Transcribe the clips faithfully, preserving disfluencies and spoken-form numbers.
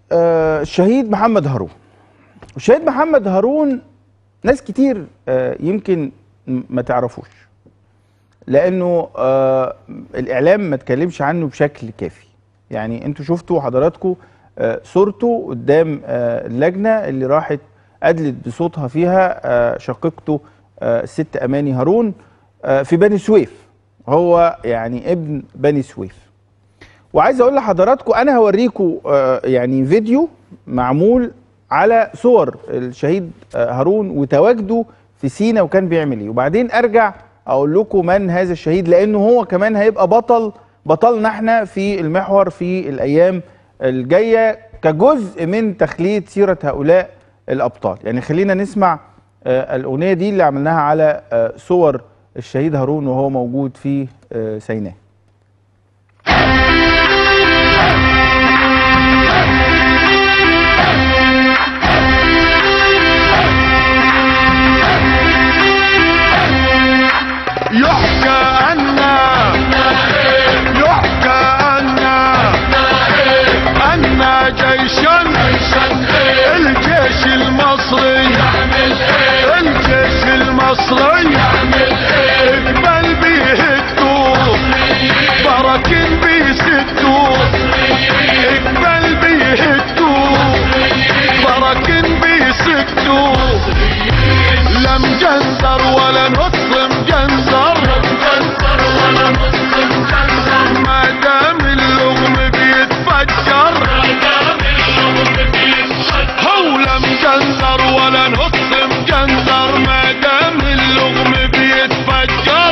آه الشهيد محمد هارون. الشهيد محمد هارون ناس كتير آه يمكن ما تعرفوش، لانه آه الاعلام ما اتكلمش عنه بشكل كافي. يعني انتوا شفتوا حضراتكم آه صورته قدام آه اللجنه اللي راحت ادلت بصوتها فيها آه شقيقته آه الست اماني هارون آه في بني سويف. هو يعني ابن بني سويف. وعايز اقول لحضراتكم انا هوريكم آه يعني فيديو معمول على صور الشهيد آه هارون وتواجده في سينا وكان بيعمل ايه، وبعدين ارجع اقول لكم من هذا الشهيد، لانه هو كمان هيبقى بطل بطلنا احنا في المحور في الايام الجايه كجزء من تخليد سيره هؤلاء الابطال. يعني خلينا نسمع آه الاغنيه دي اللي عملناها على آه صور الشهيد هارون وهو موجود في آه سيناء. يحكى عنا يحكى عنا أن جيشا الجيش المصري الجيش المصري اقبل بيهدوا بركن بيسدوا اقبل بيهدوا بركن بيسدوا لم جنزر ولا نص مجنزر ما دام اللغم بيتفجر هو لم جنزر ولا نص مجنزر ما دام اللغم بيتفجر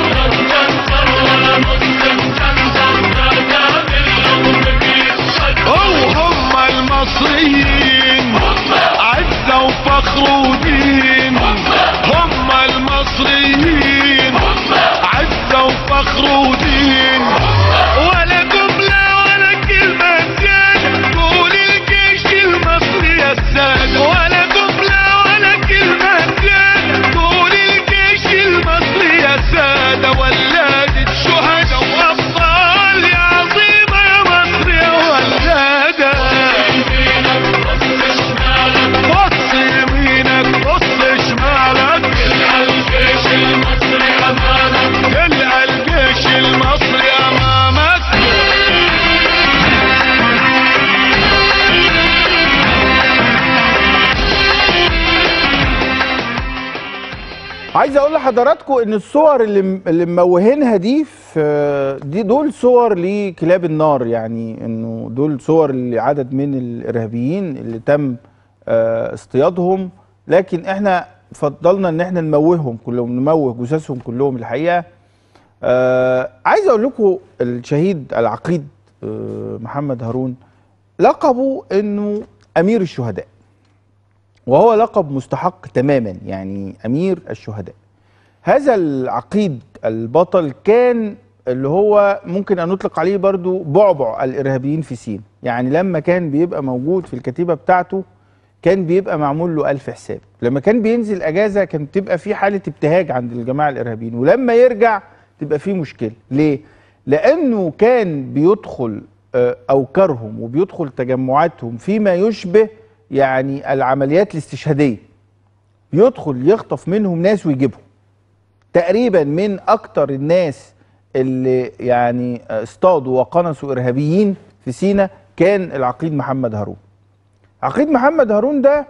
هو هم المصريين عزة وفخر ودين هم المصريين عزة وفخر ودين ولا جملة ولا كلمة زيادة قول الجيش المصري يا السادة ولا جملة ولا كلمة زيادة قول الجيش المصري يا سادة ولادة شهداء وأبطال يا عظيمة يا مصر يا ولادة بص يمينك بص شمالك الجيش المصري أمامك تلقى الجيش المصري أمامك. عايز اقول لحضراتكم ان الصور اللي اللي موهينها دي في دي دول صور لكلاب النار، يعني انه دول صور لعدد من الارهابيين اللي تم اصطيادهم، لكن احنا فضلنا ان احنا نموههم كلهم، نموه جثثهم كلهم. الحقيقه آه عايز اقول لكم الشهيد العقيد آه محمد هارون لقبه انه امير الشهداء، وهو لقب مستحق تماما، يعني امير الشهداء. هذا العقيد البطل كان اللي هو ممكن ان نطلق عليه برضو بعبع الارهابيين في سينا. يعني لما كان بيبقى موجود في الكتيبه بتاعته كان بيبقى معمول له ألف حساب. لما كان بينزل اجازه كان بتبقى في حاله ابتهاج عند الجماعه الارهابيين، ولما يرجع تبقى في مشكله. ليه؟ لانه كان بيدخل اوكارهم وبيدخل تجمعاتهم فيما يشبه يعني العمليات الاستشهاديه، يدخل يخطف منهم ناس ويجيبهم. تقريبا من اكتر الناس اللي يعني اصطادوا وقنصوا ارهابيين في سينا كان العقيد محمد هارون. عقيد محمد هارون ده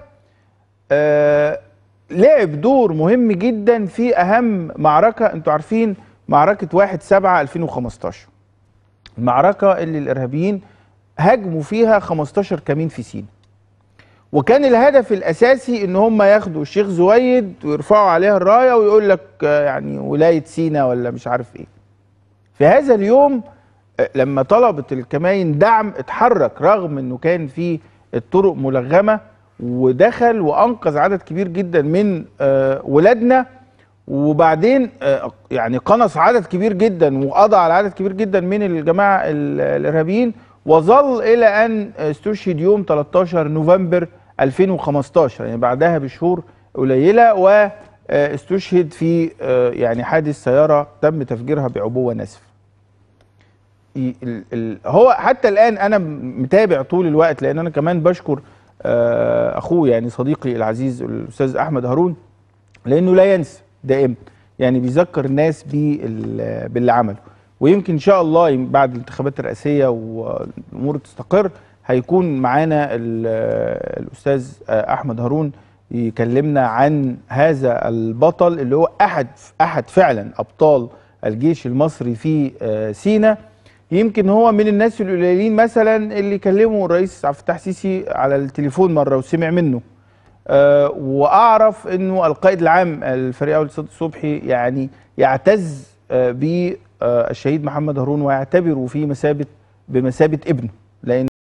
آه لعب دور مهم جدا في اهم معركه، انتوا عارفين معركه واحد سبعة ألفين وخمستاشر، المعركه اللي الارهابيين هاجموا فيها خمستاشر كمين في سينا، وكان الهدف الاساسي ان هم ياخدوا الشيخ زويد ويرفعوا عليها الرايه ويقول لك آه يعني ولايه سينا ولا مش عارف ايه. في هذا اليوم آه لما طلبت الكمائن دعم اتحرك رغم انه كان في الطرق ملغمه، ودخل وانقذ عدد كبير جدا من آه ولادنا، وبعدين آه يعني قنص عدد كبير جدا وقضى على عدد كبير جدا من الجماعه الارهابيين، وظل الى ان استشهد يوم تلتاشر نوفمبر ألفين وخمستاشر، يعني بعدها بشهور قليله، واستشهد في آه يعني حادث سياره تم تفجيرها بعبوه ناسفه. ي- ال- ال- هو حتى الان انا متابع طول الوقت، لان انا كمان بشكر آه، اخوه يعني صديقي العزيز الاستاذ احمد هارون، لانه لا ينسى دائما، يعني بيذكر الناس بال- باللي عمله. ويمكن ان شاء الله بعد الانتخابات الرئاسيه والامور تستقر هيكون معانا ال- الاستاذ احمد هارون يكلمنا عن هذا البطل اللي هو احد احد فعلا ابطال الجيش المصري في آه، سيناء. يمكن هو من الناس القليلين مثلا اللي كلموا الرئيس عبد الفتاح السيسي على التليفون مره وسمع منه. أه واعرف انه القائد العام الفريق اول صادق صبحي يعني يعتز أه بالشهيد محمد هارون ويعتبره في مثابه بمثابه ابنه، لان